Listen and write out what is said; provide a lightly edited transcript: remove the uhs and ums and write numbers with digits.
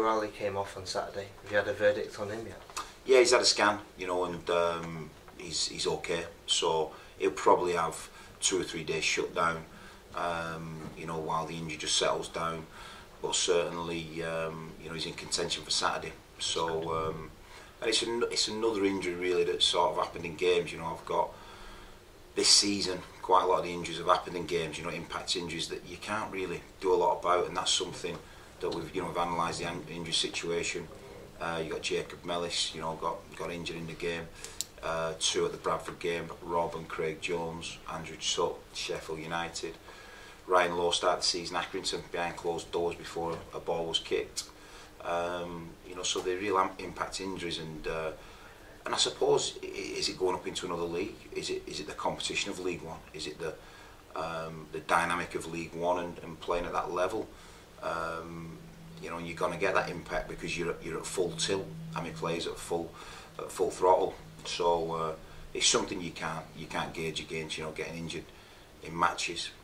O'Reilly came off on Saturday. Have you had a verdict on him yet? Yeah, he's had a scan, you know, and he's okay. So he'll probably have 2 or 3 days shut down, you know, while the injury just settles down. But certainly, you know, he's in contention for Saturday. So, and it's another injury really that sort of happened in games. You know, I've got this season quite a lot of the injuries have happened in games. You know, impact injuries that you can't really do a lot about, and that's something that we've analysed the injury situation. You got Jacob Mellis, you know, got injured in the game. 2 at the Bradford game, Rob and Craig Jones, Andrew Sutt, Sheffield United. Ryan Lowe started the season at Accrington behind closed doors before a ball was kicked. You know, so they're real impact injuries, and I suppose, is it going up into another league? Is it the competition of League One? Is it the dynamic of League One and playing at that level? You know, and you're going to get that impact because you're at full tilt. I mean, players at full throttle. So it's something you can't gauge against. You know, getting injured in matches.